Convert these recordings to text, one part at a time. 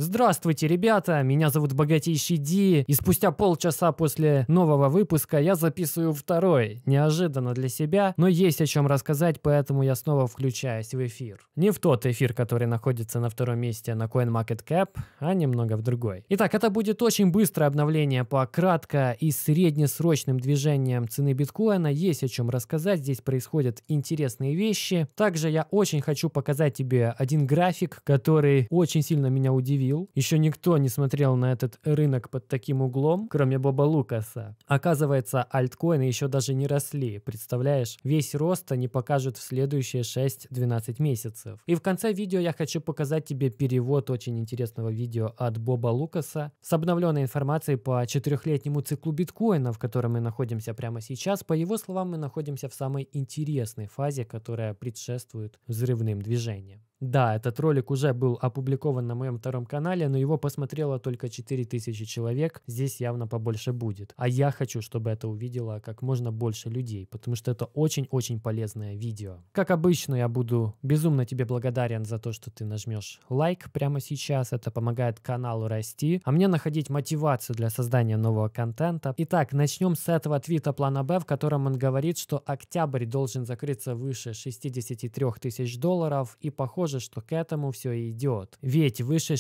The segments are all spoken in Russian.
Здравствуйте, ребята! Меня зовут Богатейший Ди, и спустя полчаса после нового выпуска я записываю второй. Неожиданно для себя, но есть о чем рассказать, поэтому я снова включаюсь в эфир. Не в тот эфир, который находится на втором месте на CoinMarketCap, а немного в другой. Итак, это будет очень быстрое обновление по кратко и среднесрочным движениям цены биткоина. Есть о чем рассказать, здесь происходят интересные вещи. Также я очень хочу показать тебе один график, который очень сильно меня удивил. Еще никто не смотрел на этот рынок под таким углом, кроме Боба Лукаса. Оказывается, альткоины еще даже не росли. Представляешь? Весь рост они покажут в следующие 6-12 месяцев. И в конце видео я хочу показать тебе перевод очень интересного видео от Боба Лукаса с обновленной информацией по 4-летнему циклу биткоина, в котором мы находимся прямо сейчас. По его словам, мы находимся в самой интересной фазе, которая предшествует взрывным движениям. Да, этот ролик уже был опубликован на моем втором канале, но его посмотрело только 4000 человек, здесь явно побольше будет. А я хочу, чтобы это увидело как можно больше людей, потому что это очень-очень полезное видео. Как обычно, я буду безумно тебе благодарен за то, что ты нажмешь лайк прямо сейчас, это помогает каналу расти, а мне находить мотивацию для создания нового контента. Итак, начнем с этого твита плана Б, в котором он говорит, что октябрь должен закрыться выше 63 тысяч долларов, и похоже, что к этому все и идет. Ведь выше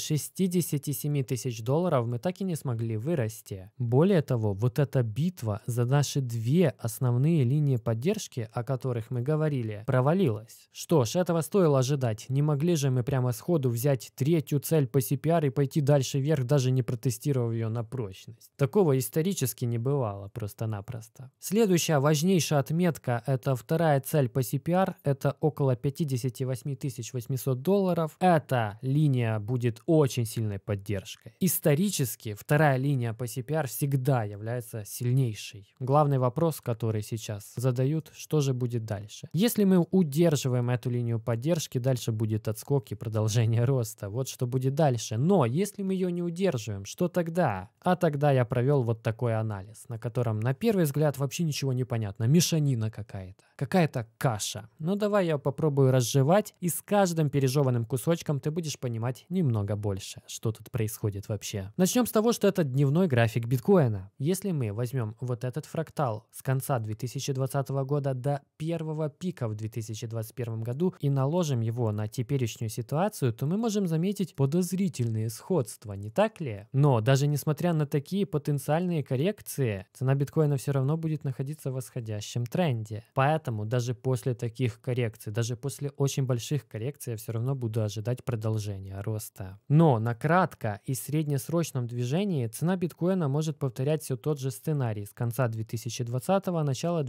67 тысяч долларов мы так и не смогли вырасти. Более того, вот эта битва за наши две основные линии поддержки, о которых мы говорили, провалилась. Что ж, этого стоило ожидать. Не могли же мы прямо сходу взять третью цель по CPR и пойти дальше вверх, даже не протестировав ее на прочность. Такого исторически не бывало просто-напросто. Следующая важнейшая отметка — это вторая цель по CPR, это около 58 800 долларов. Эта линия будет очень сильной поддержкой. Исторически вторая линия по CPR всегда является сильнейшей. Главный вопрос, который сейчас задают, что же будет дальше. Если мы удерживаем эту линию поддержки, дальше будет отскок и продолжение роста. Вот что будет дальше. Но если мы ее не удерживаем, что тогда? А тогда я провел вот такой анализ, на котором на первый взгляд вообще ничего не понятно. Мешанина какая-то. Какая-то каша. Ну давай я попробую разжевать, и с каждым пережеванным кусочком ты будешь понимать немного больше, что тут происходит вообще. Начнем с того, что это дневной график биткоина. Если мы возьмем вот этот фрактал с конца 2020 года до первого пика в 2021 году и наложим его на теперешнюю ситуацию, то мы можем заметить подозрительные сходства, не так ли? Но даже несмотря на такие потенциальные коррекции, цена биткоина все равно будет находиться в восходящем тренде. Поэтому даже после таких коррекций, даже после очень больших коррекций, я все равно буду ожидать продолжения роста. Но на кратко и среднесрочном движении цена биткоина может повторять все тот же сценарий с конца 2020-го, начала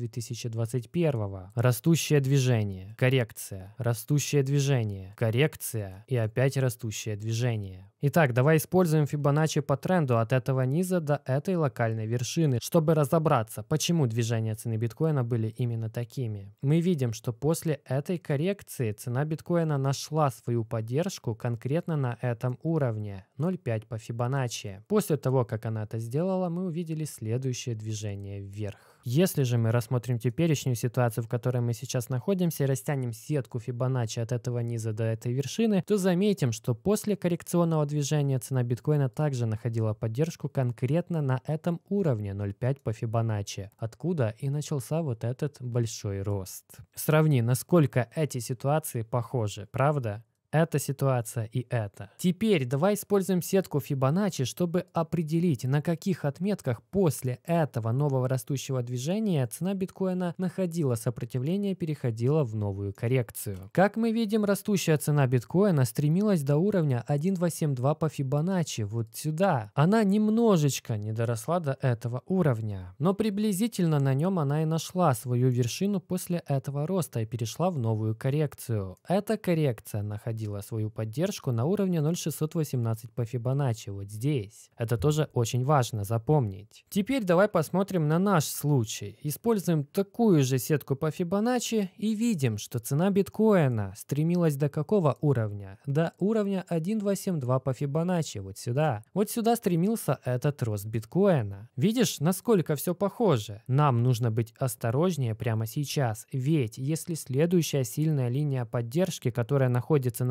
2021-го. Растущее движение, коррекция, растущее движение, коррекция и опять растущее движение. Итак, давай используем Фибоначчи по тренду от этого низа до этой локальной вершины, чтобы разобраться, почему движения цены биткоина были именно такими. Мы видим, что после этой коррекции цена биткоина нашла свою поддержку конкретно на этом уровне 0,5 по Фибоначчи. После того, как она это сделала, мы увидели следующее движение вверх. Если же мы рассмотрим теперешнюю ситуацию, в которой мы сейчас находимся, и растянем сетку Фибоначчи от этого низа до этой вершины, то заметим, что после коррекционного движения цена биткоина также находила поддержку конкретно на этом уровне 0,5 по Фибоначчи, откуда и начался вот этот большой рост. Сравни, насколько эти ситуации похожи, правда? Эта ситуация и это. Теперь давай используем сетку Фибоначчи, чтобы определить, на каких отметках после этого нового растущего движения цена биткоина находила сопротивление, переходила в новую коррекцию. Как мы видим, растущая цена биткоина стремилась до уровня 1272 по Фибоначчи, вот сюда. Она немножечко не доросла до этого уровня, но приблизительно на нем она и нашла свою вершину после этого роста и перешла в новую коррекцию. Эта коррекция находилась свою поддержку на уровне 0,618 по Фибоначчи, вот здесь. Это тоже очень важно запомнить. Теперь давай посмотрим на наш случай. Используем такую же сетку по Фибоначчи и видим, что цена биткоина стремилась до какого уровня? До уровня 1272 по Фибоначчи, вот сюда. Вот сюда стремился этот рост биткоина. Видишь, насколько все похоже? Нам нужно быть осторожнее прямо сейчас, ведь если следующая сильная линия поддержки, которая находится на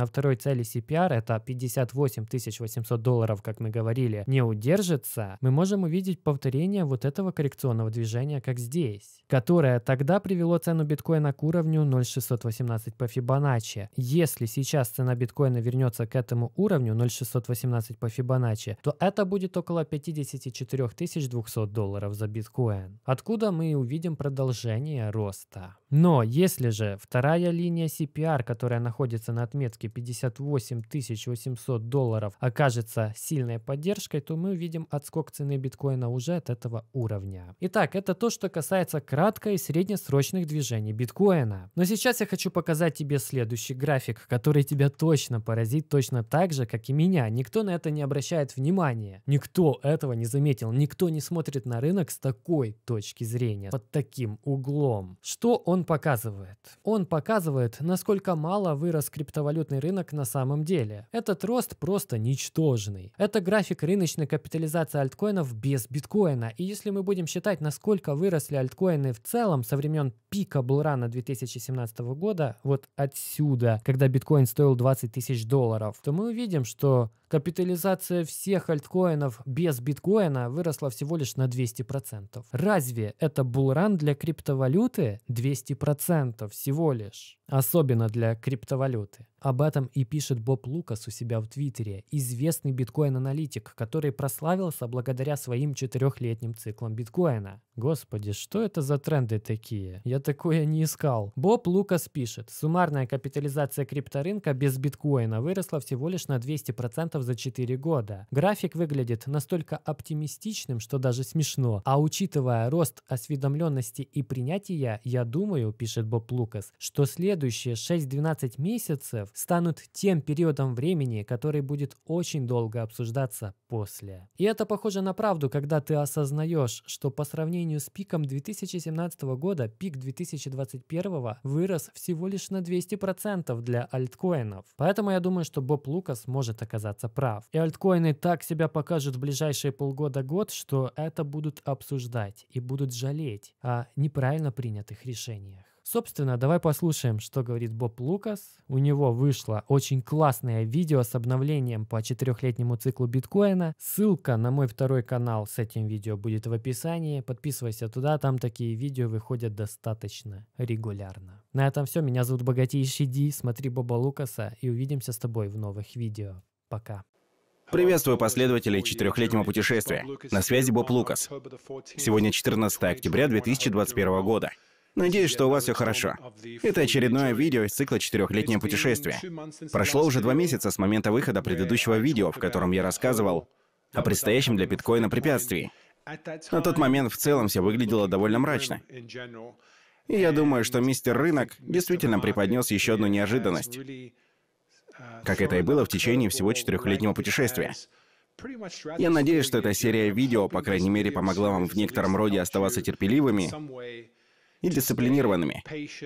на второй цели CPR, это 58 800 долларов, как мы говорили, не удержится, мы можем увидеть повторение вот этого коррекционного движения, как здесь, которое тогда привело цену биткоина к уровню 0,618 по Фибоначчи. Если сейчас цена биткоина вернется к этому уровню 0,618 по Фибоначчи, то это будет около 54 200 долларов за биткоин, откуда мы увидим продолжение роста. Но если же вторая линия CPR, которая находится на отметке 58 800 долларов, окажется сильной поддержкой, то мы увидим отскок цены биткоина уже от этого уровня. Итак, это то, что касается кратко- и среднесрочных движений биткоина. Но сейчас я хочу показать тебе следующий график, который тебя точно поразит, точно так же, как и меня. Никто на это не обращает внимания. Никто этого не заметил. Никто не смотрит на рынок с такой точки зрения, под таким углом. Что он показывает? Он показывает, насколько мало вырос криптовалютный рынок на самом деле. Этот рост просто ничтожный. Это график рыночной капитализации альткоинов без биткоина. И если мы будем считать, насколько выросли альткоины в целом со времен пика булрана 2017 года, вот отсюда, когда биткоин стоил 20 тысяч долларов, то мы увидим, что капитализация всех альткоинов без биткоина выросла всего лишь на 200%. Разве это булран для криптовалюты? 200% всего лишь. Особенно для криптовалюты. Об этом и пишет Боб Лукас у себя в Твиттере, известный биткоин-аналитик, который прославился благодаря своим 4-летним циклам биткоина. Господи, что это за тренды такие? Я такое не искал. Боб Лукас пишет, суммарная капитализация крипторынка без биткоина выросла всего лишь на 200% за 4 года. График выглядит настолько оптимистичным, что даже смешно. А учитывая рост осведомленности и принятия, я думаю, пишет Боб Лукас, что следующие 6-12 месяцев станут тем периодом времени, который будет очень долго обсуждаться после. И это похоже на правду, когда ты осознаешь, что по сравнению с пиком 2017 года, пик 2021 вырос всего лишь на 200% для альткоинов. Поэтому я думаю, что Боб Лукас может оказаться прав. И альткоины так себя покажут в ближайшие полгода-год, что это будут обсуждать и будут жалеть о неправильно принятых решениях. Собственно, давай послушаем, что говорит Боб Лукас. У него вышло очень классное видео с обновлением по 4-летнему циклу биткоина. Ссылка на мой второй канал с этим видео будет в описании. Подписывайся туда, там такие видео выходят достаточно регулярно. На этом все. Меня зовут Богатейший Ди. Смотри Боба Лукаса и увидимся с тобой в новых видео. Пока. Приветствую последователей 4-летнего путешествия. На связи Боб Лукас. Сегодня 14 октября 2021 года. Надеюсь, что у вас все хорошо. Это очередное видео из цикла 4-летнее путешествие. Прошло уже 2 месяца с момента выхода предыдущего видео, в котором я рассказывал о предстоящем для биткоина препятствии. На тот момент в целом все выглядело довольно мрачно. И я думаю, что мистер Рынок действительно преподнес еще одну неожиданность, как это и было в течение всего 4-летнего путешествия. Я надеюсь, что эта серия видео, по крайней мере, помогла вам в некотором роде оставаться терпеливыми и дисциплинированными.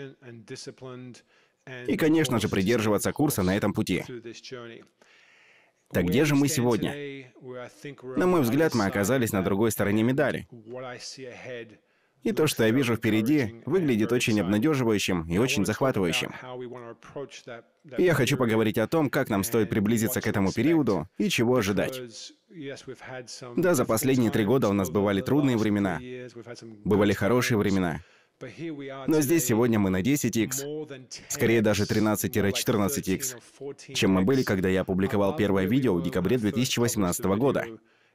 И, конечно же, придерживаться курса на этом пути. Так где же мы сегодня? На мой взгляд, мы оказались на другой стороне медали. И то, что я вижу впереди, выглядит очень обнадеживающим и очень захватывающим. И я хочу поговорить о том, как нам стоит приблизиться к этому периоду и чего ожидать. Да, за последние 3 года у нас бывали трудные времена, бывали хорошие времена. Но здесь сегодня мы на 10х, скорее даже 13-14х, чем мы были, когда я опубликовал первое видео в декабре 2018 года.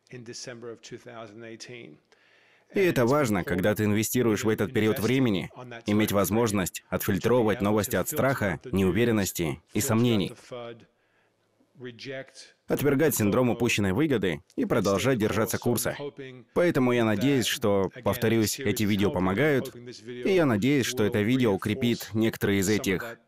И это важно, когда ты инвестируешь в этот период времени, иметь возможность отфильтровывать новости от страха, неуверенности и сомнений, отвергать синдром упущенной выгоды и продолжать держаться курса. Поэтому я надеюсь, что, повторюсь, эти видео помогают, и я надеюсь, что это видео укрепит некоторые из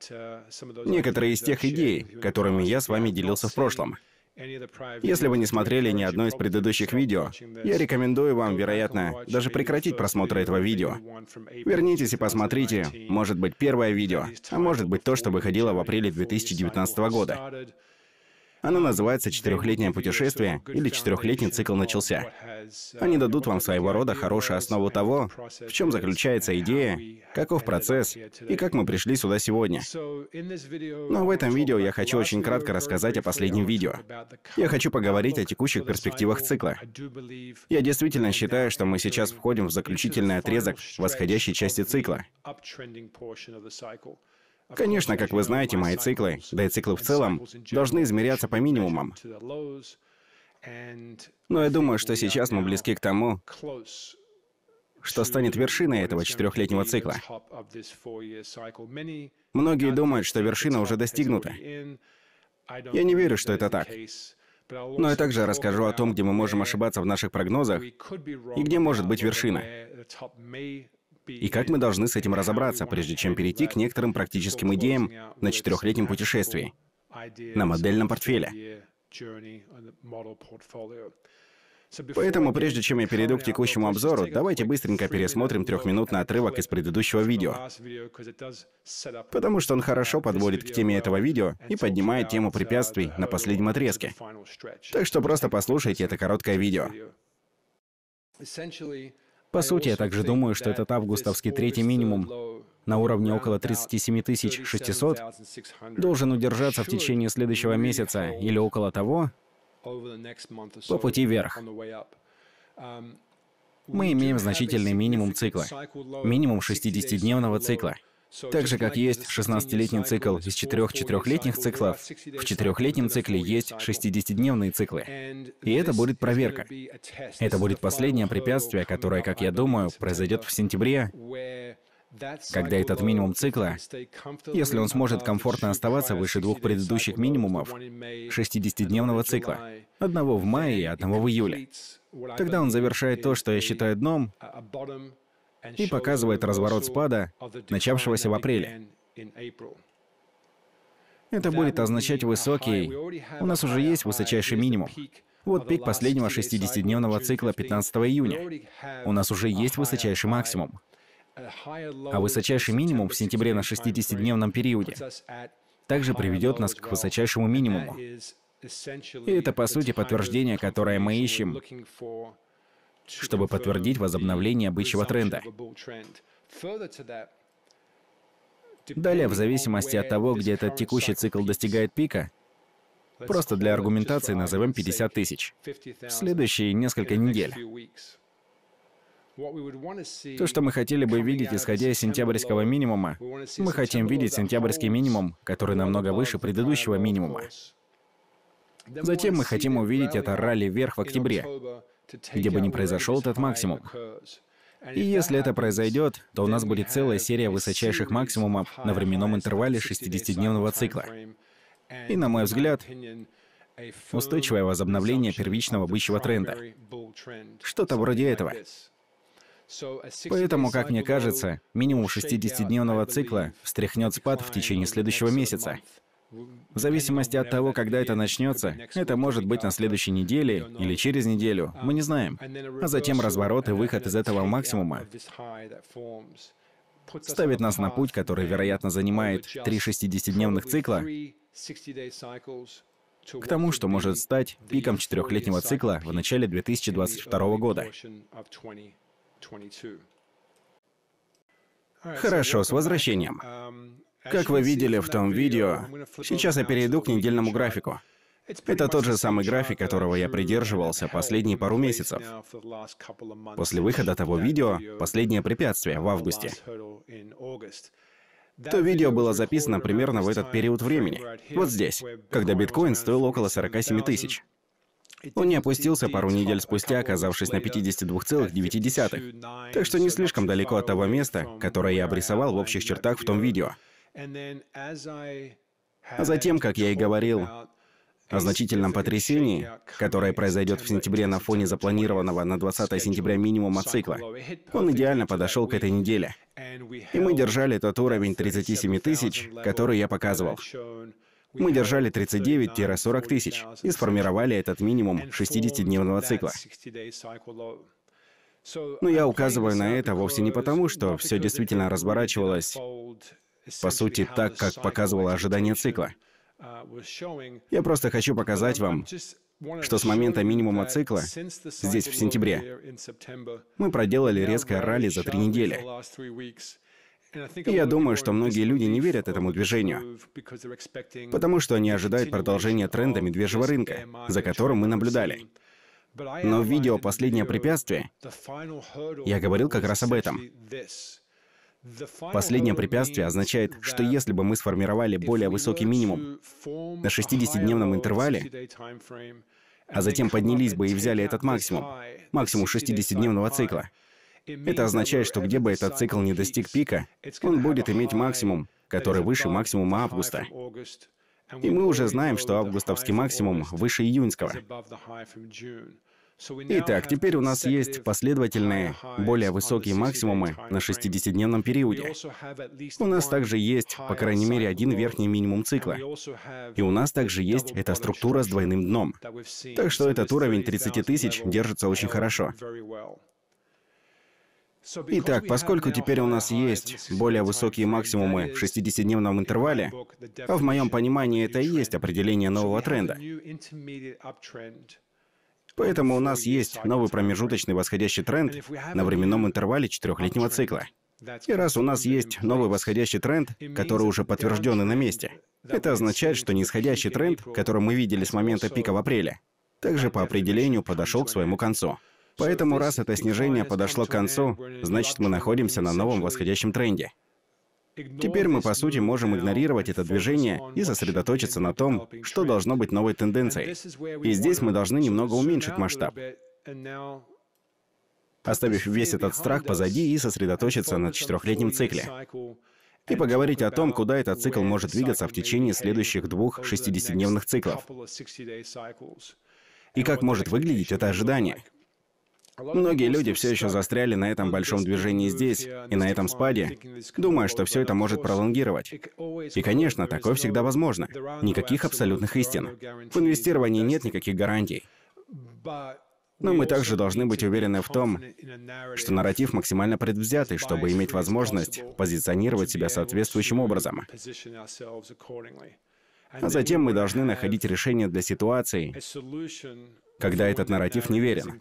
тех идей, которыми я с вами делился в прошлом. Если вы не смотрели ни одно из предыдущих видео, я рекомендую вам, вероятно, даже прекратить просмотр этого видео. Вернитесь и посмотрите, может быть, первое видео, а может быть то, что выходило в апреле 2019 года. Оно называется «4-летнее путешествие» или «4-летний цикл начался». Они дадут вам своего рода хорошую основу того, в чем заключается идея, каков процесс и как мы пришли сюда сегодня. Но в этом видео я хочу очень кратко рассказать о последнем видео. Я хочу поговорить о текущих перспективах цикла. Я действительно считаю, что мы сейчас входим в заключительный отрезок восходящей части цикла. Конечно, как вы знаете, мои циклы, да и циклы в целом, должны измеряться по минимумам. Но я думаю, что сейчас мы близки к тому, что станет вершиной этого 4-летнего цикла. Многие думают, что вершина уже достигнута. Я не верю, что это так. Но я также расскажу о том, где мы можем ошибаться в наших прогнозах и где может быть вершина. И как мы должны с этим разобраться, прежде чем перейти к некоторым практическим идеям на 4-летнем путешествии, на модельном портфеле. Поэтому, прежде чем я перейду к текущему обзору, давайте быстренько пересмотрим 3-минутный отрывок из предыдущего видео. Потому что он хорошо подводит к теме этого видео и поднимает тему препятствий на последнем отрезке. Так что просто послушайте это короткое видео. По сути, я также думаю, что этот августовский третий минимум на уровне около 37 600 должен удержаться в течение следующего месяца или около того, по пути вверх. Мы имеем значительный минимум цикла, минимум 60-дневного цикла. Так же, как есть 16-летний цикл из 4 4-летних циклов, в 4-летнем цикле есть 60-дневные циклы. И это будет проверка. Это будет последнее препятствие, которое, как я думаю, произойдет в сентябре, когда этот минимум цикла, если он сможет комфортно оставаться выше 2 предыдущих минимумов 60-дневного цикла, одного в мае и одного в июле, тогда он завершает то, что я считаю дном, и показывает разворот спада, начавшегося в апреле. Это будет означать высокий... У нас уже есть высочайший минимум. Вот пик последнего 60-дневного цикла 15 июня. У нас уже есть высочайший максимум. А высочайший минимум в сентябре на 60-дневном периоде также приведет нас к высочайшему минимуму. И это, по сути, подтверждение, которое мы ищем, чтобы подтвердить возобновление бычьего тренда. Далее, в зависимости от того, где этот текущий цикл достигает пика, просто для аргументации назовем 50 тысяч. В следующие несколько недель. То, что мы хотели бы видеть, исходя из сентябрьского минимума, мы хотим видеть сентябрьский минимум, который намного выше предыдущего минимума. Затем мы хотим увидеть это ралли вверх в октябре, где бы ни произошел этот максимум. И если это произойдет, то у нас будет целая серия высочайших максимумов на временном интервале 60-дневного цикла. И, на мой взгляд, устойчивое возобновление первичного бычьего тренда. Что-то вроде этого. Поэтому, как мне кажется, минимум 60-дневного цикла встряхнет спад в течение следующего месяца. В зависимости от того, когда это начнется, это может быть на следующей неделе или через неделю, мы не знаем. А затем разворот и выход из этого максимума ставит нас на путь, который, вероятно, занимает 3 60-дневных цикла, к тому, что может стать пиком 4-летнего цикла в начале 2022 года. Хорошо, с возвращением. Как вы видели в том видео, сейчас я перейду к недельному графику. Это тот же самый график, которого я придерживался последние пару месяцев. После выхода того видео, последнее препятствие в августе. То видео было записано примерно в этот период времени, вот здесь, когда биткоин стоил около 47 тысяч. Он не опустился пару недель спустя, оказавшись на 52,9. Так что не слишком далеко от того места, которое я обрисовал в общих чертах в том видео. А затем, как я и говорил, о значительном потрясении, которое произойдет в сентябре на фоне запланированного на 20 сентября минимума цикла, он идеально подошел к этой неделе. И мы держали тот уровень 37 тысяч, который я показывал. Мы держали 39-40 тысяч и сформировали этот минимум 60-дневного цикла. Но я указываю на это вовсе не потому, что все действительно разворачивалось, по сути, так, как показывало ожидание цикла. Я просто хочу показать вам, что с момента минимума цикла, здесь в сентябре, мы проделали резкое ралли за 3 недели. И я думаю, что многие люди не верят этому движению, потому что они ожидают продолжения тренда медвежьего рынка, за которым мы наблюдали. Но в видео «Последнее препятствие» я говорил как раз об этом. Последнее препятствие означает, что если бы мы сформировали более высокий минимум на 60-дневном интервале, а затем поднялись бы и взяли этот максимум 60-дневного цикла, это означает, что где бы этот цикл не достиг пика, он будет иметь максимум, который выше максимума августа. И мы уже знаем, что августовский максимум выше июньского. Итак, теперь у нас есть последовательные, более высокие максимумы на 60-дневном периоде. У нас также есть, по крайней мере, один верхний минимум цикла. И у нас также есть эта структура с двойным дном. Так что этот уровень 30 тысяч держится очень хорошо. Итак, поскольку теперь у нас есть более высокие максимумы в 60-дневном интервале, а в моем понимании это и есть определение нового тренда, поэтому у нас есть новый промежуточный восходящий тренд на временном интервале 4-летнего цикла. И раз у нас есть новый восходящий тренд, который уже подтвержден и на месте, это означает, что нисходящий тренд, который мы видели с момента пика в апреле, также по определению подошел к своему концу. Поэтому раз это снижение подошло к концу, значит, мы находимся на новом восходящем тренде. Теперь мы, по сути, можем игнорировать это движение и сосредоточиться на том, что должно быть новой тенденцией. И здесь мы должны немного уменьшить масштаб, оставив весь этот страх позади и сосредоточиться на 4-летнем цикле. И поговорить о том, куда этот цикл может двигаться в течение следующих 2 60-дневных циклов. И как может выглядеть это ожидание. Многие люди все еще застряли на этом большом движении здесь и на этом спаде, думая, что все это может пролонгировать. И, конечно, такое всегда возможно. Никаких абсолютных истин. В инвестировании нет никаких гарантий. Но мы также должны быть уверены в том, что нарратив максимально предвзятый, чтобы иметь возможность позиционировать себя соответствующим образом. А затем мы должны находить решение для ситуаций, когда этот нарратив неверен.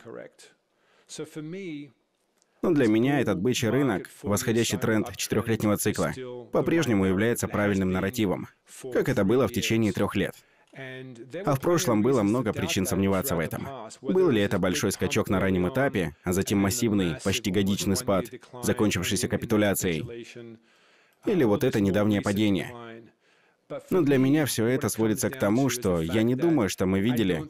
Но для меня этот бычий рынок, восходящий тренд 4-летнего цикла, по-прежнему является правильным нарративом, как это было в течение 3 лет. А в прошлом было много причин сомневаться в этом. Был ли это большой скачок на раннем этапе, а затем массивный, почти годичный спад, закончившийся капитуляцией? Или вот это недавнее падение? Но для меня все это сводится к тому, что я не думаю, что мы видели,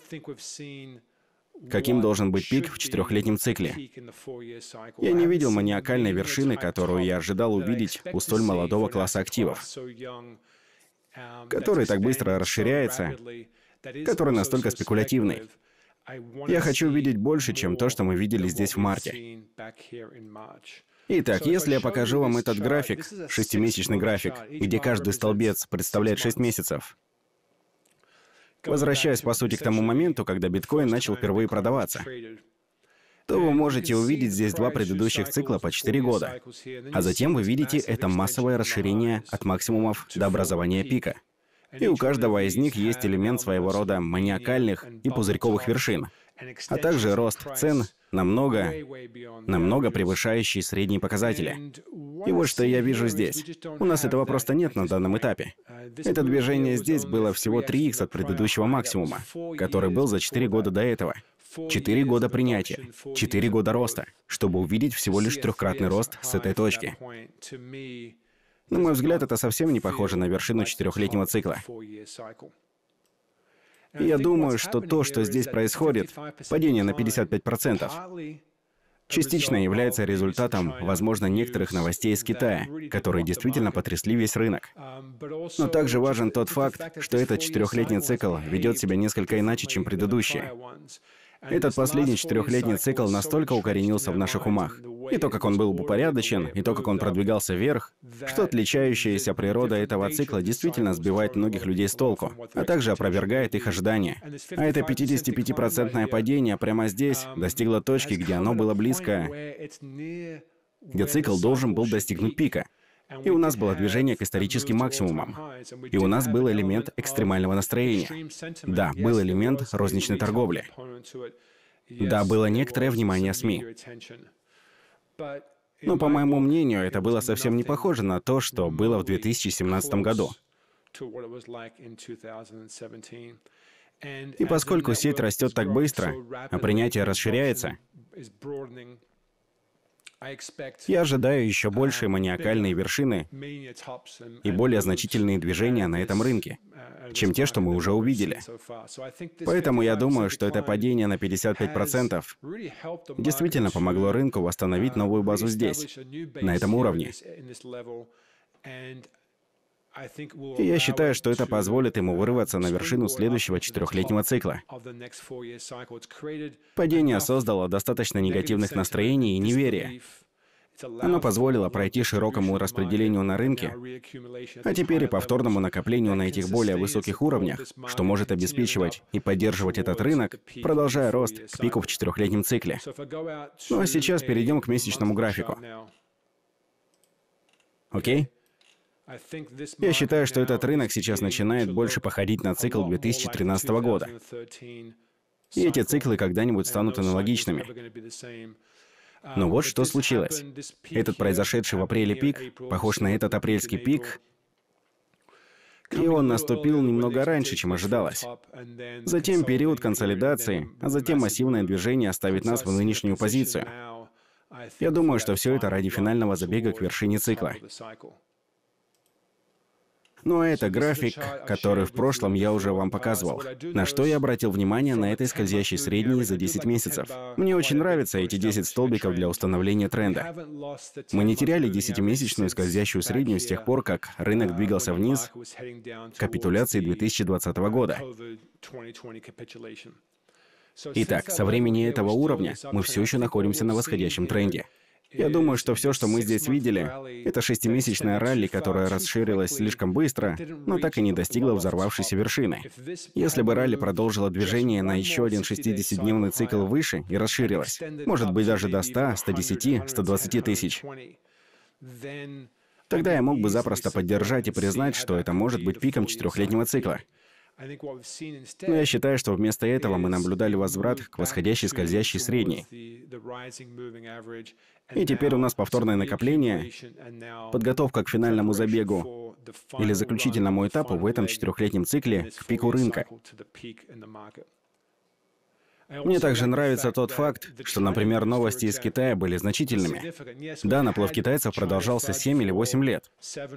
каким должен быть пик в 4-летнем цикле. Я не видел маниакальной вершины, которую я ожидал увидеть у столь молодого класса активов, который так быстро расширяется, который настолько спекулятивный. Я хочу увидеть больше, чем то, что мы видели здесь в марте. Итак, если я покажу вам этот график, 6-месячный график, где каждый столбец представляет 6 месяцев, возвращаясь, по сути, к тому моменту, когда биткоин начал впервые продаваться, то вы можете увидеть здесь 2 предыдущих цикла по 4 года. А затем вы видите это массовое расширение от максимумов до образования пика. И у каждого из них есть элемент своего рода маниакальных и пузырьковых вершин, а также рост цен намного превышающий средние показатели. И вот что я вижу здесь. У нас этого просто нет на данном этапе. Это движение здесь было всего 3х от предыдущего максимума, который был за 4 года до этого. 4 года принятия, 4 года роста, чтобы увидеть всего лишь 3-кратный рост с этой точки. На мой взгляд, это совсем не похоже на вершину 4-летнего цикла. И я думаю, что то, что здесь происходит, падение на 55%, частично является результатом, возможно, некоторых новостей из Китая, которые действительно потрясли весь рынок. Но также важен тот факт, что этот 4-летний цикл ведет себя несколько иначе, чем предыдущие. Этот последний 4-летний цикл настолько укоренился в наших умах. И то, как он был упорядочен, и то, как он продвигался вверх, что отличающаяся природа этого цикла действительно сбивает многих людей с толку, а также опровергает их ожидания. А это 55% падение прямо здесь достигло точки, где оно было близко, где цикл должен был достигнуть пика. И у нас было движение к историческим максимумам. И у нас был элемент экстремального настроения. Да, был элемент розничной торговли. Да, было некоторое внимание СМИ. Но, по моему мнению, это было совсем не похоже на то, что было в 2017 году. И поскольку сеть растет так быстро, а принятие расширяется, я ожидаю еще большие маниакальные вершины и более значительные движения на этом рынке, чем те, что мы уже увидели. Поэтому я думаю, что это падение на 55% действительно помогло рынку восстановить новую базу здесь, на этом уровне. И я считаю, что это позволит ему вырваться на вершину следующего 4-летнего цикла. Падение создало достаточно негативных настроений и неверия. Оно позволило пройти широкому распределению на рынке, а теперь и повторному накоплению на этих более высоких уровнях, что может обеспечивать и поддерживать этот рынок, продолжая рост к пику в 4-летнем цикле. Ну а сейчас перейдем к месячному графику. Окей? Я считаю, что этот рынок сейчас начинает больше походить на цикл 2013 года. И эти циклы когда-нибудь станут аналогичными. Но вот что случилось. Этот произошедший в апреле пик похож на этот апрельский пик, и он наступил немного раньше, чем ожидалось. Затем период консолидации, а затем массивное движение оставит нас в нынешнюю позицию. Я думаю, что все это ради финального забега к вершине цикла. Ну а это график, который в прошлом я уже вам показывал. На что я обратил внимание на этой скользящей средней за 10 месяцев. Мне очень нравятся эти 10 столбиков для установления тренда. Мы не теряли 10-месячную скользящую среднюю с тех пор, как рынок двигался вниз к капитуляции 2020 года. Итак, со времени этого уровня мы все еще находимся на восходящем тренде. Я думаю, что все, что мы здесь видели, это 6-месячная ралли, которая расширилась слишком быстро, но так и не достигла взорвавшейся вершины. Если бы ралли продолжило движение на еще один 60-дневный цикл выше и расширилась, может быть, даже до 100, 110, 120 тысяч, тогда я мог бы запросто поддержать и признать, что это может быть пиком 4-летнего цикла. Но я считаю, что вместо этого мы наблюдали возврат к восходящей скользящей средней. И теперь у нас повторное накопление, подготовка к финальному забегу или заключительному этапу в этом 4-летнем цикле к пику рынка. Мне также нравится тот факт, что, например, новости из Китая были значительными. Да, наплыв китайцев продолжался 7 или 8 лет.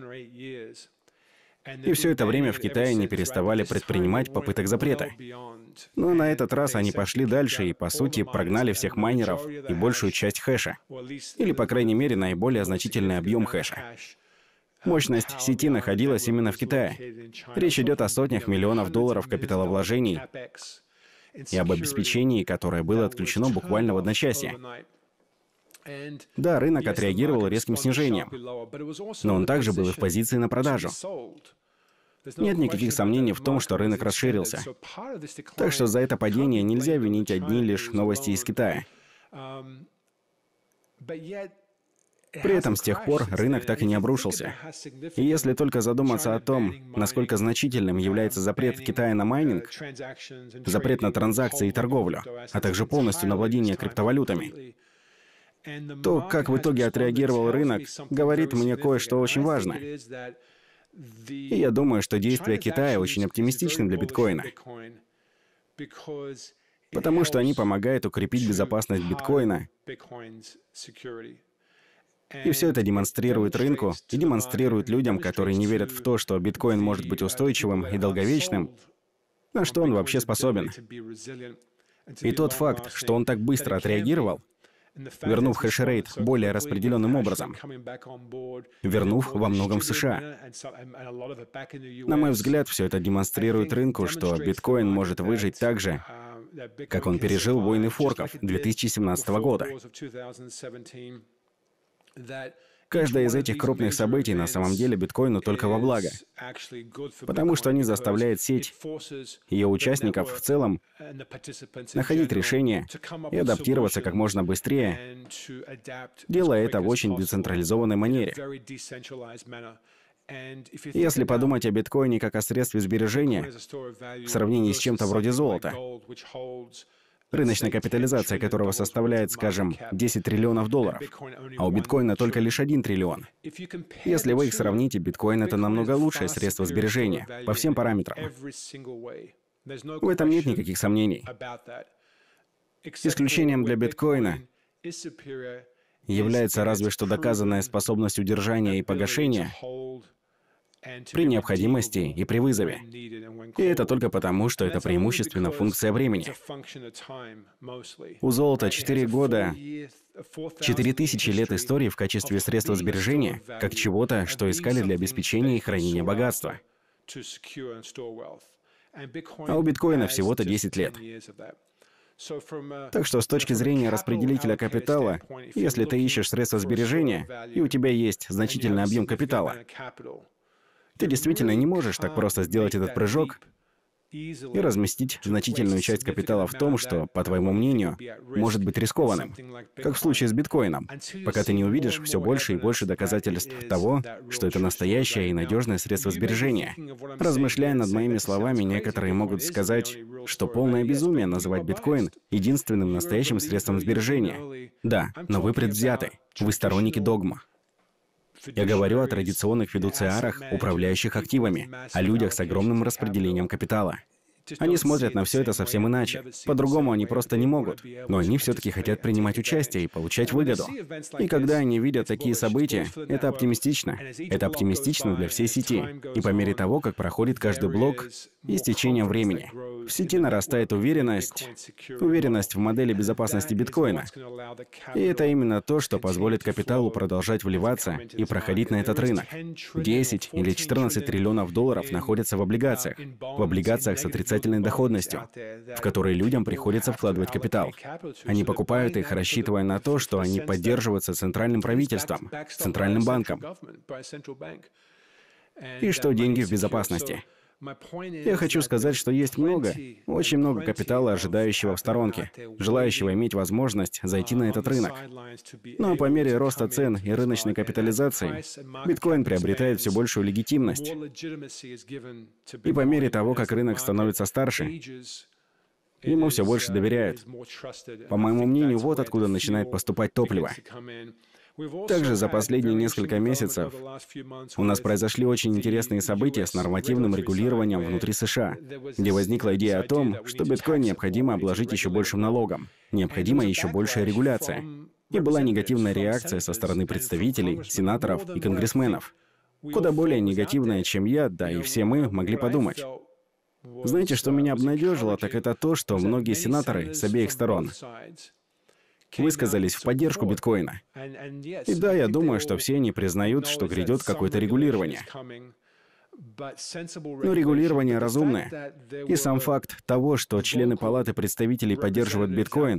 И все это время в Китае не переставали предпринимать попыток запрета. Но на этот раз они пошли дальше и, по сути, прогнали всех майнеров и большую часть хэша. Или, по крайней мере, наиболее значительный объем хэша. Мощность сети находилась именно в Китае. Речь идет о сотнях миллионов долларов капиталовложений и об обеспечении, которое было отключено буквально в одночасье. Да, рынок отреагировал резким снижением, но он также был и в позиции на продажу. Нет никаких сомнений в том, что рынок расширился. Так что за это падение нельзя винить одни лишь новости из Китая. При этом с тех пор рынок так и не обрушился. И если только задуматься о том, насколько значительным является запрет Китая на майнинг, запрет на транзакции и торговлю, а также полностью на владение криптовалютами, то, как в итоге отреагировал рынок, говорит мне кое-что очень важное. И я думаю, что действия Китая очень оптимистичны для биткоина, потому что они помогают укрепить безопасность биткоина. И все это демонстрирует рынку и демонстрирует людям, которые не верят в то, что биткоин может быть устойчивым и долговечным, на что он вообще способен. И тот факт, что он так быстро отреагировал, вернув хэшрейт более распределенным образом, вернув во многом в США. На мой взгляд, все это демонстрирует рынку, что биткоин может выжить так же, как он пережил войны форков 2017 года. Каждое из этих крупных событий на самом деле биткоину только во благо, потому что они заставляют сеть, ее участников в целом, находить решения и адаптироваться как можно быстрее, делая это в очень децентрализованной манере. Если подумать о биткоине как о средстве сбережения, в сравнении с чем-то вроде золота, рыночная капитализация которого составляет, скажем, 10 триллионов долларов, а у биткоина только лишь 1 триллион. Если вы их сравните, биткоин — это намного лучшее средство сбережения по всем параметрам. В этом нет никаких сомнений. Исключением для биткоина является разве что доказанная способность удержания и погашения при необходимости и при вызове. И это только потому, что это преимущественно функция времени. У золота 4 года, 4000 лет истории в качестве средства сбережения, как чего-то, что искали для обеспечения и хранения богатства. А у биткоина всего-то 10 лет. Так что с точки зрения распределителя капитала, если ты ищешь средства сбережения, и у тебя есть значительный объем капитала, ты действительно не можешь так просто сделать этот прыжок и разместить значительную часть капитала в том, что, по твоему мнению, может быть рискованным, как в случае с биткоином, пока ты не увидишь все больше и больше доказательств того, что это настоящее и надежное средство сбережения. Размышляя над моими словами, некоторые могут сказать, что полное безумие называть биткоин единственным настоящим средством сбережения. Да, но вы предвзяты, вы сторонники догма. Я говорю о традиционных фидуциарах, управляющих активами, о людях с огромным распределением капитала. Они смотрят на все это совсем иначе. По-другому они просто не могут. Но они все-таки хотят принимать участие и получать выгоду. И когда они видят такие события, это оптимистично. Это оптимистично для всей сети. И по мере того, как проходит каждый блок, и с течением времени, в сети нарастает уверенность в модели безопасности биткоина. И это именно то, что позволит капиталу продолжать вливаться и проходить на этот рынок. 10 или 14 триллионов долларов находятся в облигациях с отрицательной доходностью, в которые людям приходится вкладывать капитал. Они покупают их, рассчитывая на то, что они поддерживаются центральным правительством, центральным банком, и что деньги в безопасности. Я хочу сказать, что есть очень много капитала, ожидающего в сторонке, желающего иметь возможность зайти на этот рынок. Но по мере роста цен и рыночной капитализации, биткоин приобретает все большую легитимность. И по мере того, как рынок становится старше, ему все больше доверяют. По моему мнению, вот откуда начинает поступать топливо. Также за последние несколько месяцев у нас произошли очень интересные события с нормативным регулированием внутри США, где возникла идея о том, что биткоин необходимо обложить еще большим налогом, необходима еще большая регуляция. И была негативная реакция со стороны представителей, сенаторов и конгрессменов. Куда более негативная, чем я, да и все мы могли подумать. Знаете, что меня обнадежило, так это то, что многие сенаторы с обеих сторон высказались в поддержку биткоина. И да, я думаю, что все они признают, что грядет какое-то регулирование. Но регулирование разумное. И сам факт того, что члены Палаты представителей поддерживают биткоин,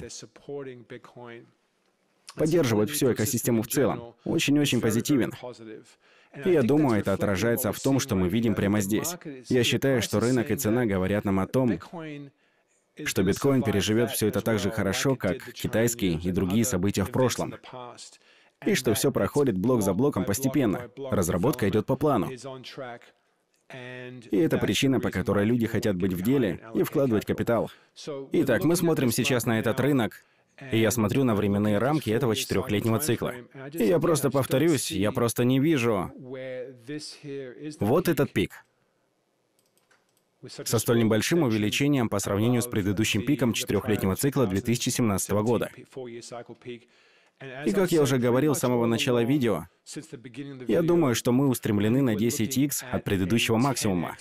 поддерживают всю экосистему в целом, очень-очень позитивен. И я думаю, это отражается в том, что мы видим прямо здесь. Я считаю, что рынок и цена говорят нам о том, что биткоин переживет все это так же хорошо, как китайские и другие события в прошлом. И что все проходит блок за блоком постепенно. Разработка идет по плану. И это причина, по которой люди хотят быть в деле и вкладывать капитал. Итак, мы смотрим сейчас на этот рынок, и я смотрю на временные рамки этого 4-летнего цикла. И я просто повторюсь, я просто не вижу. Вот этот пик. Со столь небольшим увеличением по сравнению с предыдущим пиком 4-летнего цикла 2017 года. И как я уже говорил с самого начала видео, я думаю, что мы устремлены на 10х от предыдущего максимума,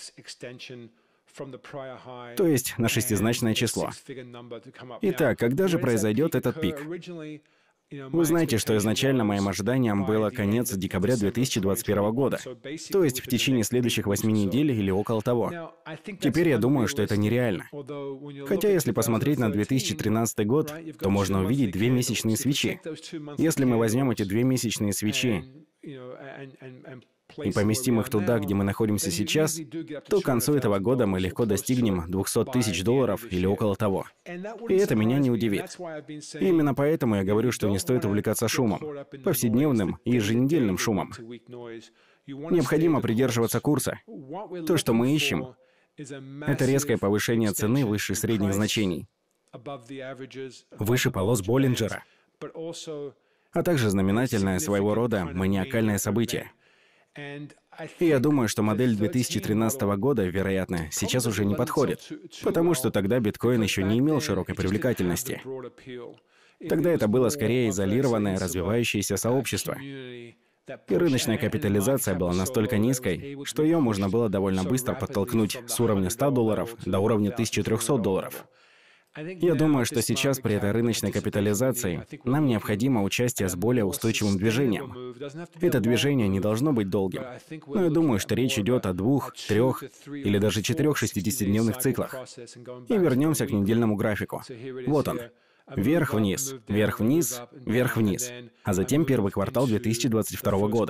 то есть на шестизначное число. Итак, когда же произойдет этот пик? Вы знаете, что изначально моим ожиданием было конец декабря 2021 года, то есть в течение следующих 8 недель или около того. Теперь я думаю, что это нереально. Хотя если посмотреть на 2013 год, то можно увидеть 2 месячные свечи. Если мы возьмем эти 2 месячные свечи и поместим их туда, где мы находимся сейчас, то к концу этого года мы легко достигнем $200 тысяч или около того. И это меня не удивит. И именно поэтому я говорю, что не стоит увлекаться шумом, повседневным и еженедельным шумом. Необходимо придерживаться курса. То, что мы ищем, это резкое повышение цены выше средних значений, выше полос Боллинджера, а также знаменательное своего рода маниакальное событие. И я думаю, что модель 2013 года, вероятно, сейчас уже не подходит, потому что тогда биткоин еще не имел широкой привлекательности. Тогда это было скорее изолированное, развивающееся сообщество. И рыночная капитализация была настолько низкой, что ее можно было довольно быстро подтолкнуть с уровня $100 до уровня $1300. Я думаю, что сейчас при этой рыночной капитализации нам необходимо участие с более устойчивым движением. Это движение не должно быть долгим. Но я думаю, что речь идет о 2, 3 или даже 4 60-дневных циклах. И вернемся к недельному графику. Вот он. Вверх-вниз, вверх-вниз, вверх-вниз. А затем первый квартал 2022 года.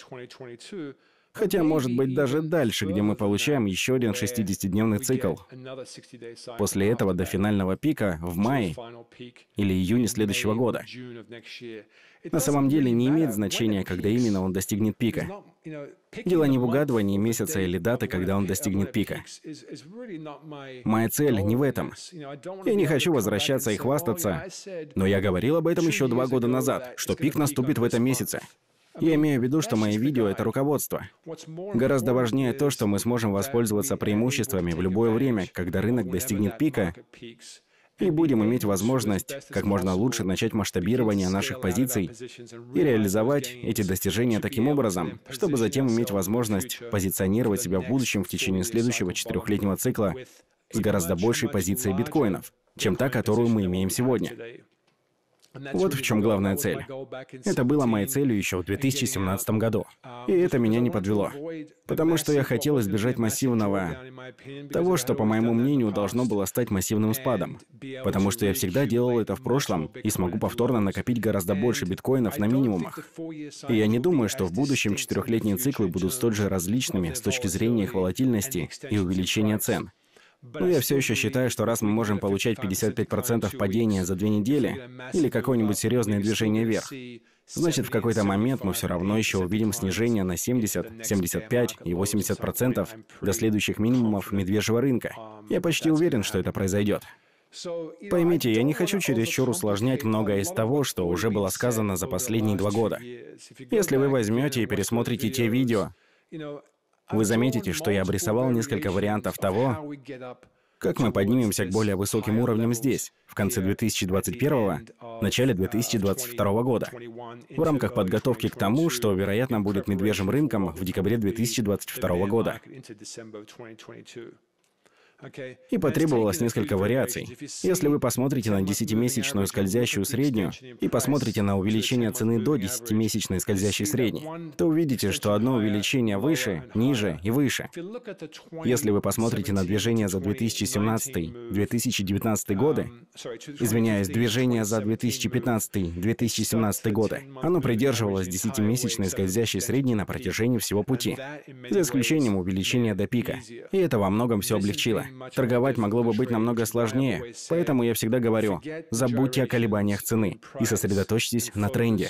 Хотя, может быть, даже дальше, где мы получаем еще один 60-дневный цикл. После этого до финального пика в мае или июне следующего года. На самом деле не имеет значения, когда именно он достигнет пика. Дело не в угадывании месяца или даты, когда он достигнет пика. Моя цель не в этом. Я не хочу возвращаться и хвастаться, но я говорил об этом еще 2 года назад, что пик наступит в этом месяце. Я имею в виду, что мои видео — это руководство. Гораздо важнее то, что мы сможем воспользоваться преимуществами в любое время, когда рынок достигнет пика, и будем иметь возможность как можно лучше начать масштабирование наших позиций и реализовать эти достижения таким образом, чтобы затем иметь возможность позиционировать себя в будущем в течение следующего 4-летнего цикла с гораздо большей позицией биткоинов, чем та, которую мы имеем сегодня. Вот в чем главная цель. Это было моей целью еще в 2017 году. И это меня не подвело. Потому что я хотел избежать массивного... того, что, по моему мнению, должно было стать массивным спадом. Потому что я всегда делал это в прошлом и смогу повторно накопить гораздо больше биткоинов на минимумах. И я не думаю, что в будущем 4-летние циклы будут столь же различными с точки зрения их волатильности и увеличения цен. Но я все еще считаю, что раз мы можем получать 55% падения за 2 недели или какое-нибудь серьезное движение вверх, значит, в какой-то момент мы все равно еще увидим снижение на 70, 75 и 80% до следующих минимумов медвежьего рынка. Я почти уверен, что это произойдет. Поймите, я не хочу чересчур усложнять многое из того, что уже было сказано за последние 2 года. Если вы возьмете и пересмотрите те видео, вы заметите, что я обрисовал несколько вариантов того, как мы поднимемся к более высоким уровням здесь, в конце 2021, начале 2022 года, в рамках подготовки к тому, что, вероятно, будет медвежьим рынком в декабре 2022 года. И потребовалось несколько вариаций. Если вы посмотрите на 10-месячную скользящую среднюю и посмотрите на увеличение цены до 10-месячной скользящей средней, то увидите, что одно увеличение выше, ниже и выше. Если вы посмотрите на движение за 2017-2019 годы, движение за 2015-2017 годы, оно придерживалось 10-месячной скользящей средней на протяжении всего пути, за исключением увеличения до пика. И это во многом все облегчило. Торговать могло бы быть намного сложнее, поэтому я всегда говорю, забудьте о колебаниях цены и сосредоточьтесь на тренде.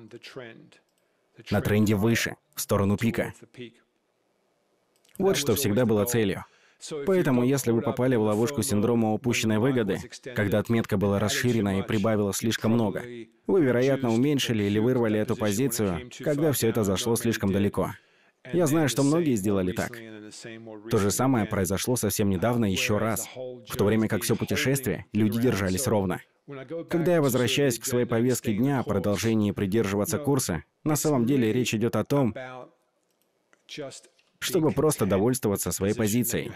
На тренде выше, в сторону пика. Вот что всегда было целью. Поэтому, если вы попали в ловушку синдрома упущенной выгоды, когда отметка была расширена и прибавила слишком много, вы, вероятно, уменьшили или вырвали эту позицию, когда все это зашло слишком далеко. Я знаю, что многие сделали так. То же самое произошло совсем недавно еще раз, в то время как все путешествие люди держались ровно. Когда я возвращаюсь к своей повестке дня о продолжении придерживаться курса, на самом деле речь идет о том, чтобы просто довольствоваться своей позицией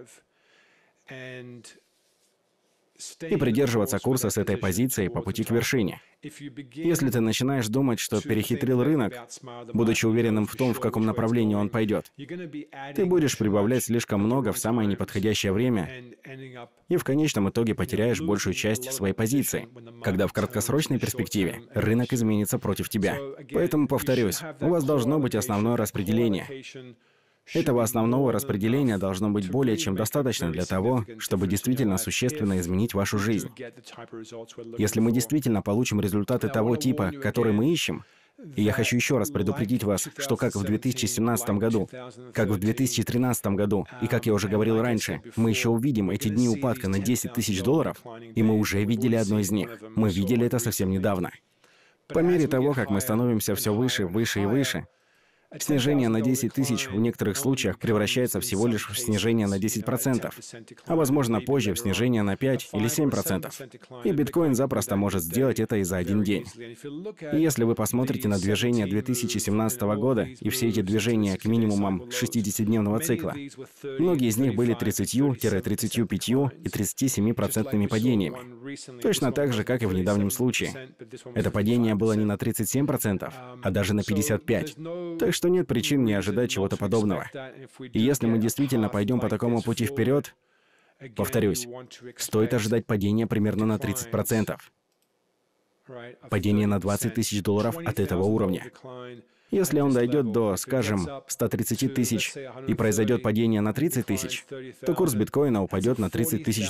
и придерживаться курса с этой позицией по пути к вершине. Если ты начинаешь думать, что перехитрил рынок, будучи уверенным в том, в каком направлении он пойдет, ты будешь прибавлять слишком много в самое неподходящее время и в конечном итоге потеряешь большую часть своей позиции. когда в краткосрочной перспективе рынок изменится против тебя. Поэтому, повторюсь, у вас должно быть основное распределение. Этого основного распределения должно быть более чем достаточно для того, чтобы действительно существенно изменить вашу жизнь. Если мы действительно получим результаты того типа, который мы ищем, и я хочу еще раз предупредить вас, что как в 2017 году, как в 2013 году, и как я уже говорил раньше, мы еще увидим эти дни упадка на $10 тысяч, и мы уже видели одно из них. Мы видели это совсем недавно. По мере того, как мы становимся все выше, выше и выше, снижение на 10 тысяч в некоторых случаях превращается всего лишь в снижение на 10%, а возможно позже в снижение на 5 или 7%. И биткоин запросто может сделать это и за один день. И если вы посмотрите на движение 2017 года и все эти движения к минимумам 60-дневного цикла, многие из них были 30-35 и 37% падениями. Точно так же, как и в недавнем случае. Это падение было не на 37%, а даже на 55%. Так что нет причин не ожидать чего-то подобного. И если мы действительно пойдем по такому пути вперед, повторюсь, стоит ожидать падения примерно на 30%. Падение на $20 тысяч от этого уровня. Если он дойдет до, скажем, 130 тысяч и произойдет падение на 30 тысяч, то курс биткоина упадет на $30 тысяч.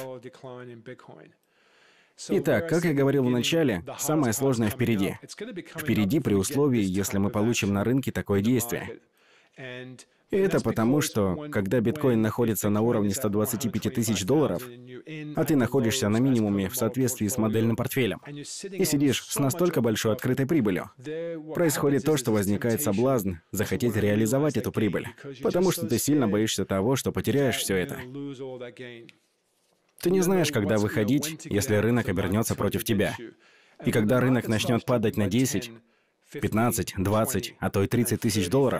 Итак, как я говорил в начале, самое сложное впереди. Впереди при условии, если мы получим на рынке такое действие. И это потому, что, когда биткоин находится на уровне 125 тысяч долларов, а ты находишься на минимуме в соответствии с модельным портфелем, и сидишь с настолько большой открытой прибылью, происходит то, что возникает соблазн захотеть реализовать эту прибыль, потому что ты сильно боишься того, что потеряешь все это. Ты не знаешь, когда выходить, если рынок обернется против тебя. И когда рынок начнет падать на 10, 15, 20, а то и 30 тысяч долларов,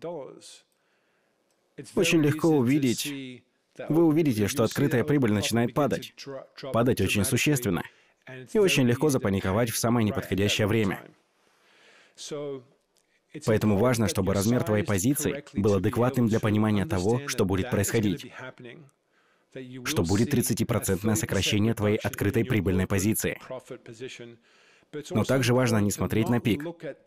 очень легко увидеть, вы увидите, что открытая прибыль начинает падать. Падать очень существенно. И очень легко запаниковать в самое неподходящее время. Поэтому важно, чтобы размер твоей позиции был адекватным для понимания того, что будет происходить. Что будет 30% сокращение твоей открытой прибыльной позиции. Но также важно не смотреть на пик.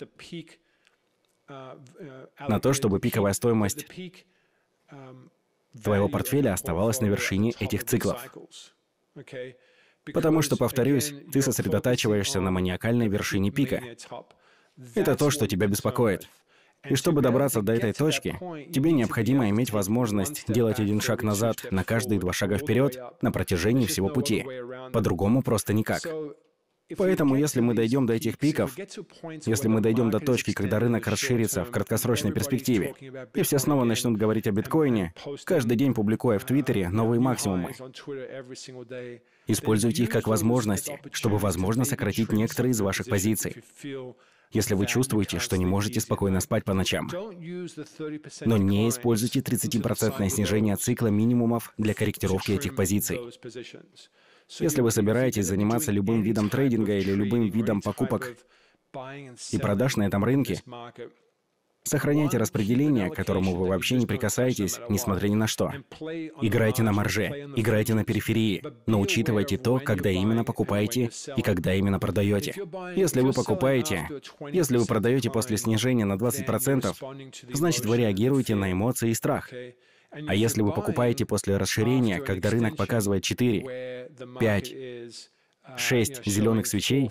На то, чтобы пиковая стоимость твоего портфеля оставалась на вершине этих циклов. Потому что, повторюсь, ты сосредотачиваешься на маниакальной вершине пика. Это то, что тебя беспокоит. И чтобы добраться до этой точки, тебе необходимо иметь возможность делать один шаг назад на каждые 2 шага вперед на протяжении всего пути. По-другому просто никак. Поэтому, если мы дойдем до этих пиков, если мы дойдем до точки, когда рынок расширится в краткосрочной перспективе, и все снова начнут говорить о биткоине, каждый день публикуя в Твиттере новые максимумы, используйте их как возможности, чтобы, возможно, сократить некоторые из ваших позиций. Если вы чувствуете, что не можете спокойно спать по ночам. Но не используйте 30% снижение цикла минимумов для корректировки этих позиций. Если вы собираетесь заниматься любым видом трейдинга или любым видом покупок и продаж на этом рынке, сохраняйте распределение, к которому вы вообще не прикасаетесь, несмотря ни на что. Играйте на марже, играйте на периферии, но учитывайте то, когда именно покупаете и когда именно продаете. Если вы продаете после снижения на 20%, значит, вы реагируете на эмоции и страх. А если вы покупаете после расширения, когда рынок показывает 4, 5, 6 зеленых свечей,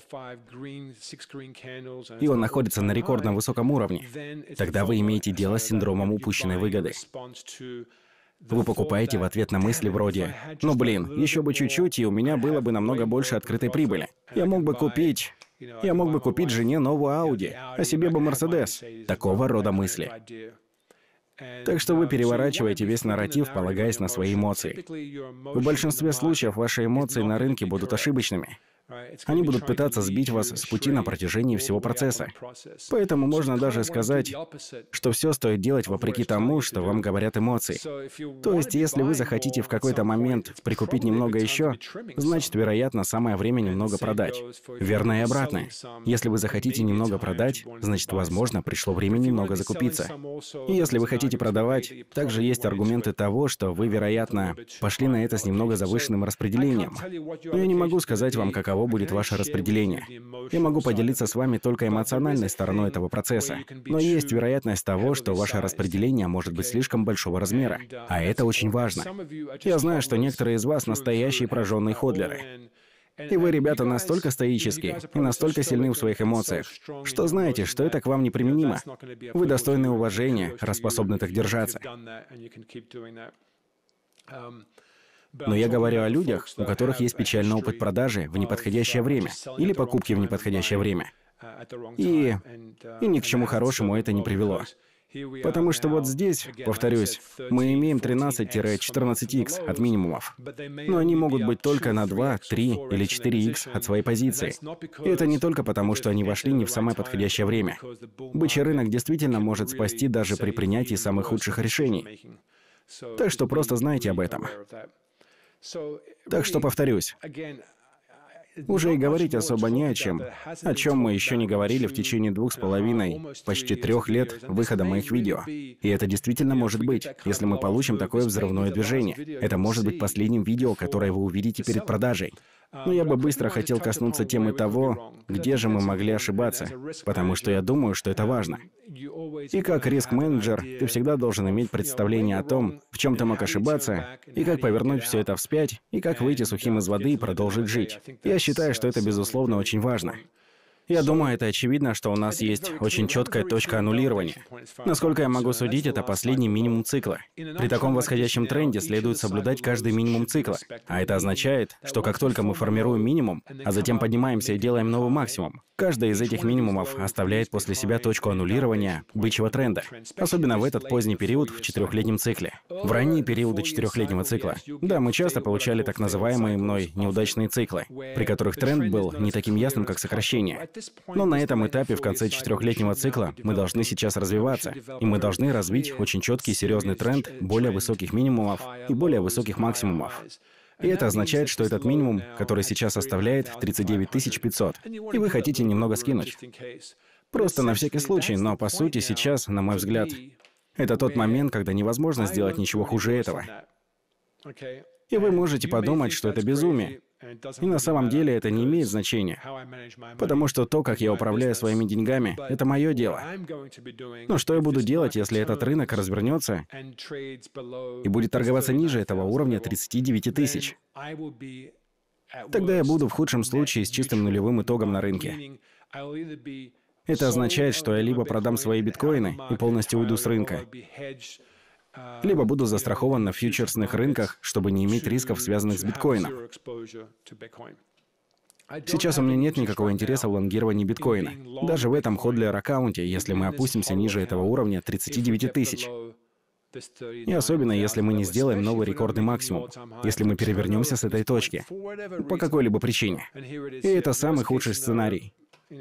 и он находится на рекордно высоком уровне, тогда вы имеете дело с синдромом упущенной выгоды. Вы покупаете в ответ на мысли вроде: «Ну блин, еще бы чуть-чуть, и у меня было бы намного больше открытой прибыли. Я мог бы купить жене новую Ауди, а себе бы Мерседес». Такого рода мысли. Так что вы переворачиваете весь нарратив, полагаясь на свои эмоции. В большинстве случаев ваши эмоции на рынке будут ошибочными. Они будут пытаться сбить вас с пути на протяжении всего процесса. Поэтому можно даже сказать, что все стоит делать вопреки тому, что вам говорят эмоции. То есть, если вы захотите в какой-то момент прикупить немного еще, значит, вероятно, самое время немного продать. Верно и обратно. Если вы захотите немного продать, значит, возможно, пришло время немного закупиться. И если вы хотите продавать, также есть аргументы того, что вы, вероятно, пошли на это с немного завышенным распределением. Но я не могу сказать вам, каково каково будет ваше распределение. Я могу поделиться с вами только эмоциональной стороной этого процесса, но есть вероятность того, что ваше распределение может быть слишком большого размера, а это очень важно. Я знаю, что некоторые из вас настоящие прожженные ходлеры. И вы, ребята, настолько стоические и настолько сильны в своих эмоциях, что знаете, что это к вам неприменимо. Вы достойны уважения, раз способны так держаться. Но я говорю о людях, у которых есть печальный опыт продажи в неподходящее время или покупки в неподходящее время. И ни к чему хорошему это не привело. Потому что вот здесь, повторюсь, мы имеем 13-14x от минимумов. Но они могут быть только на 2, 3 или 4x от своей позиции. И это не только потому, что они вошли не в самое подходящее время. Бычий рынок действительно может спасти даже при принятии самых худших решений. Так что просто знайте об этом. Так что повторюсь. Уже и говорить особо не о чем мы еще не говорили в течение 2,5, почти 3 лет выхода моих видео. И это действительно может быть, если мы получим такое взрывное движение. Это может быть последним видео, которое вы увидите перед продажей. Но я бы быстро хотел коснуться темы того, где же мы могли ошибаться, потому что я думаю, что это важно. И как риск-менеджер, ты всегда должен иметь представление о том, в чем ты мог ошибаться, и как повернуть все это вспять, и как выйти сухим из воды и продолжить жить. Я считаю, что это, безусловно, очень важно. Я думаю, это очевидно, что у нас есть очень четкая точка аннулирования. Насколько я могу судить, это последний минимум цикла. При таком восходящем тренде следует соблюдать каждый минимум цикла. А это означает, что как только мы формируем минимум, а затем поднимаемся и делаем новый максимум, каждый из этих минимумов оставляет после себя точку аннулирования бычьего тренда. Особенно в этот поздний период в 4-летнем цикле. В ранние периоды 4-летнего цикла, да, мы часто получали так называемые мной неудачные циклы, при которых тренд был не таким ясным, как сокращение. Но на этом этапе, в конце 4-летнего цикла, мы должны сейчас развиваться, и мы должны развить очень четкий и серьезный тренд более высоких минимумов и более высоких максимумов. И это означает, что этот минимум, который сейчас составляет 39 500, и вы хотите немного скинуть. Просто на всякий случай, но по сути сейчас, на мой взгляд, это тот момент, когда невозможно сделать ничего хуже этого. И вы можете подумать, что это безумие. И на самом деле это не имеет значения. Потому что то, как я управляю своими деньгами, это мое дело. Но что я буду делать, если этот рынок развернется и будет торговаться ниже этого уровня 39 тысяч? Тогда я буду в худшем случае с чистым нулевым итогом на рынке. Это означает, что я либо продам свои биткоины и полностью уйду с рынка, либо буду застрахован на фьючерсных рынках, чтобы не иметь рисков, связанных с биткоином. Сейчас у меня нет никакого интереса в лонгировании биткоина. Даже в этом ходлер-аккаунте, если мы опустимся ниже этого уровня 39 тысяч. И особенно, если мы не сделаем новый рекордный максимум, если мы перевернемся с этой точки, по какой-либо причине. И это самый худший сценарий. И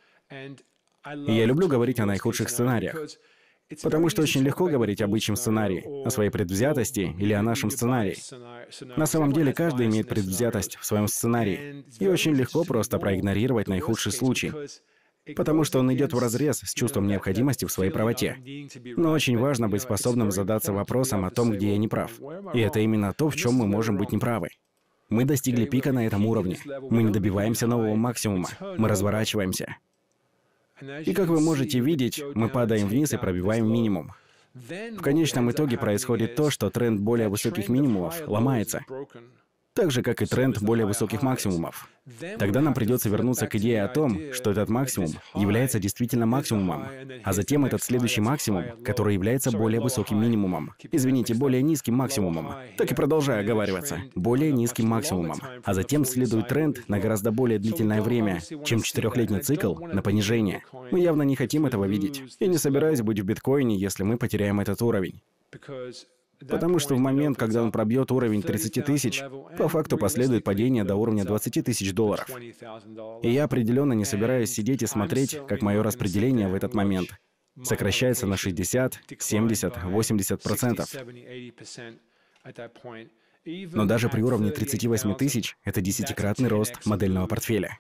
я люблю говорить о наихудших сценариях. Потому что очень легко говорить об бычьем сценарии, о своей предвзятости или о нашем сценарии. На самом деле каждый имеет предвзятость в своем сценарии. И очень легко просто проигнорировать наихудший случай, потому что он идет вразрез с чувством необходимости в своей правоте. Но очень важно быть способным задаться вопросом о том, где я не прав. И это именно то, в чем мы можем быть неправы. Мы достигли пика на этом уровне. Мы не добиваемся нового максимума. Мы разворачиваемся. И как вы можете видеть, мы падаем вниз и пробиваем минимум. В конечном итоге происходит то, что тренд более высоких минимумов ломается. Так же, как и тренд более высоких максимумов. Тогда нам придется вернуться к идее о том, что этот максимум является действительно максимумом, а затем этот следующий максимум, который является более высоким минимумом. Извините, более низким максимумом. Так и продолжаю оговариваться. Более низким максимумом. А затем следует тренд на гораздо более длительное время, чем 4-летний цикл, на понижение. Мы явно не хотим этого видеть. Я не собираюсь быть в биткоине, если мы потеряем этот уровень. Потому что в момент, когда он пробьет уровень 30 тысяч, по факту последует падение до уровня 20 тысяч долларов. И я определенно не собираюсь сидеть и смотреть, как мое распределение в этот момент сокращается на 60, 70, 80%. Но даже при уровне 38 тысяч это 10-кратный рост модельного портфеля.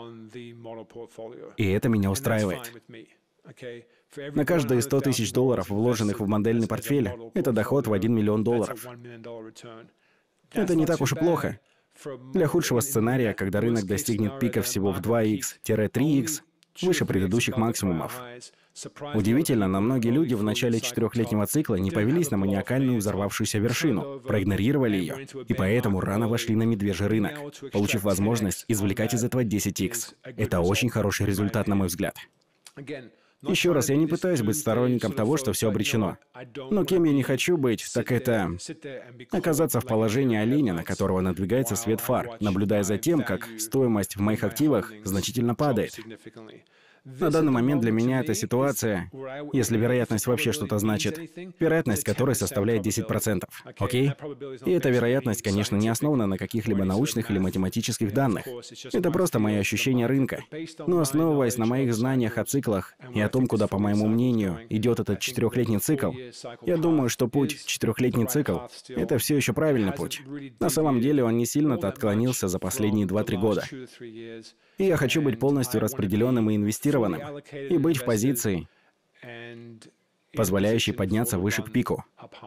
И это меня устраивает. На каждые 100 тысяч долларов, вложенных в модельный портфель, это доход в $1 миллион. Это не так уж и плохо. Для худшего сценария, когда рынок достигнет пика всего в 2х-3х, выше предыдущих максимумов. Удивительно, но многие люди в начале 4-летнего цикла не повелись на маниакальную взорвавшуюся вершину, проигнорировали ее, и поэтому рано вошли на медвежий рынок, получив возможность извлекать из этого 10х. Это очень хороший результат, на мой взгляд. Еще раз, я не пытаюсь быть сторонником того, что все обречено. Но кем я не хочу быть, так это оказаться в положении оленя, на которого надвигается свет фар, наблюдая за тем, как стоимость в моих активах значительно падает. На данный момент для меня эта ситуация, если вероятность вообще что-то значит, вероятность которой составляет 10%. Окей? И эта вероятность, конечно, не основана на каких-либо научных или математических данных. Это просто мои ощущения рынка. Но основываясь на моих знаниях о циклах и о том, куда, по моему мнению, идет этот 4-летний цикл, я думаю, что путь 4-летний цикл — это все еще правильный путь. На самом деле он не сильно-то отклонился за последние 2-3 года. И я хочу быть полностью распределенным и инвестированным, и быть в позиции, позволяющей подняться выше к пику.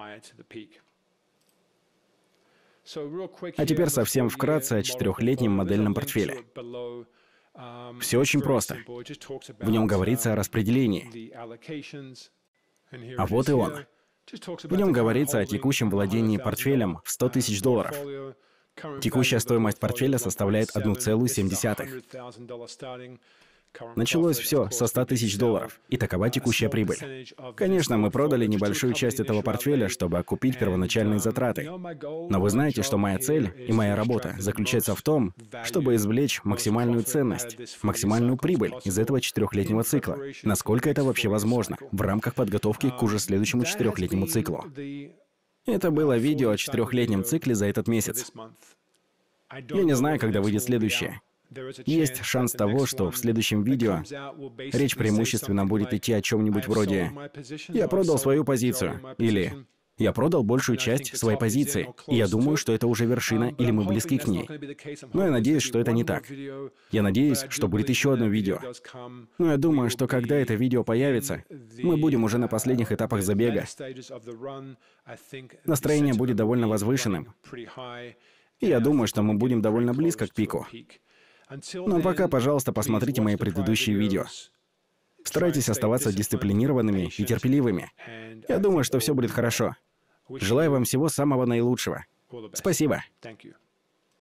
А теперь совсем вкратце о 4-летнем модельном портфеле. Все очень просто. В нем говорится о распределении. А вот и он. В нем говорится о текущем владении портфелем в $100 тысяч. Текущая стоимость портфеля составляет 1,7. Началось все со $100 тысяч, и такова текущая прибыль. Конечно, мы продали небольшую часть этого портфеля, чтобы окупить первоначальные затраты. Но вы знаете, что моя цель и моя работа заключается в том, чтобы извлечь максимальную ценность, максимальную прибыль из этого 4-летнего цикла. Насколько это вообще возможно в рамках подготовки к уже следующему 4-летнему циклу. Это было видео о 4-летнем цикле за этот месяц. Я не знаю, когда выйдет следующее. Есть шанс того, что в следующем видео речь преимущественно будет идти о чем-нибудь вроде «Я продал свою позицию» или «Я продал большую часть своей позиции, и я думаю, что это уже вершина или мы близки к ней». Но я надеюсь, что это не так. Я надеюсь, что будет еще одно видео. Но я думаю, что когда это видео появится, мы будем уже на последних этапах забега. Настроение будет довольно возвышенным. И я думаю, что мы будем довольно близко к пику. Но пока, пожалуйста, посмотрите мои предыдущие видео. Старайтесь оставаться дисциплинированными и терпеливыми. Я думаю, что все будет хорошо. Желаю вам всего самого наилучшего. Спасибо.